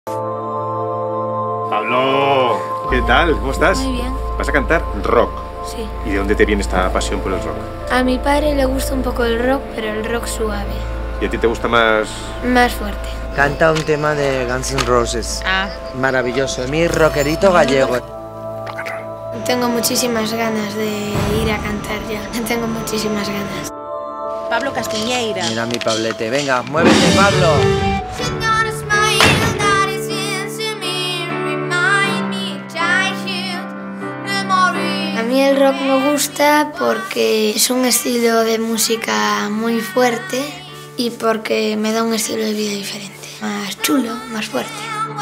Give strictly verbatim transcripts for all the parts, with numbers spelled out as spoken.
Pablo, ¿qué tal? ¿Cómo estás? Muy bien. ¿Vas a cantar rock? Sí. ¿Y de dónde te viene esta pasión por el rock? A mi padre le gusta un poco el rock, pero el rock suave. ¿Y a ti te gusta más...? Más fuerte. Canta un tema de Guns N' Roses. Ah. Maravilloso. Mi rockerito gallego. Tengo muchísimas ganas de ir a cantar ya. Tengo muchísimas ganas. Pablo Castiñeira. Mira mi Pablete. Venga, muévete, Pablo. A mí el rock me gusta porque es un estilo de música muy fuerte y porque me da un estilo de vida diferente. Más chulo, más fuerte.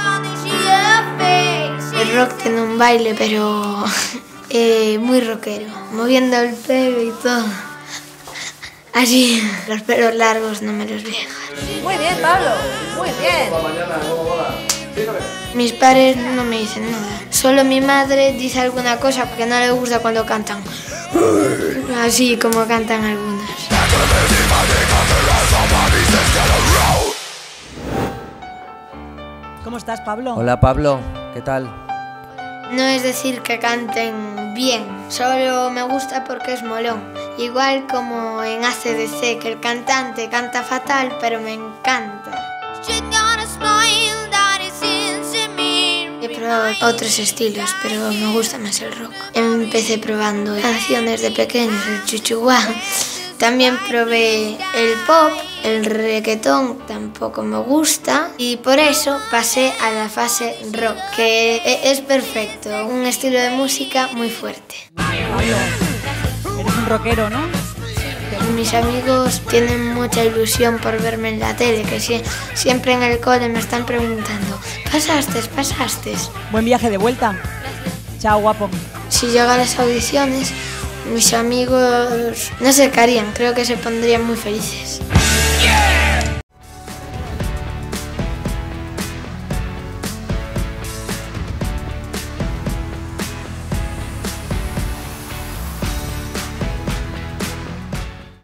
El rock tiene un baile, pero eh, muy rockero. Moviendo el pelo y todo. Así, los pelos largos no me los voy a dejar. Muy bien, Pablo. Muy bien. Mis padres no me dicen nada. Solo mi madre dice alguna cosa porque no le gusta cuando cantan. Así como cantan algunas. ¿Cómo estás, Pablo? Hola, Pablo. ¿Qué tal? No es decir que canten bien, solo me gusta porque es molón. Igual como en A C D C, que el cantante canta fatal, pero me encanta. He probado otros estilos, pero me gusta más el rock. Empecé probando canciones de pequeños, el chuchuá. También probé el pop, el reggaetón tampoco me gusta y por eso pasé a la fase rock, que es perfecto, un estilo de música muy fuerte. Pablo, eres un rockero, ¿no? Mis amigos tienen mucha ilusión por verme en la tele, que si, siempre en el cole me están preguntando ¿pasaste? ¿Pasaste? Buen viaje de vuelta. Chao, guapo. Si llego a las audiciones, mis amigos no se quedarían, creo que se pondrían muy felices.